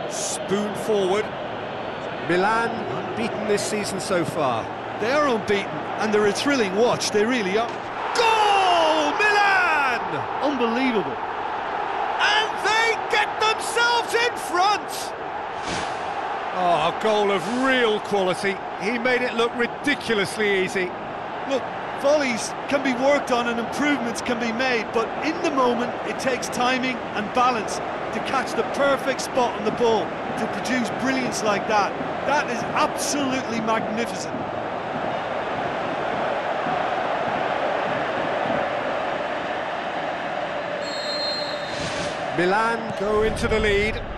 Spoon forward. Milan unbeaten this season so far. They are unbeaten, and they're a thrilling watch, they really are. Goal! Milan! Unbelievable. And they get themselves in front! Oh, a goal of real quality. He made it look ridiculously easy. Look, volleys can be worked on and improvements can be made, but in the moment it takes timing and balance to catch the perfect spot on the ball to produce brilliance like that. That is absolutely magnificent. Milan go into the lead.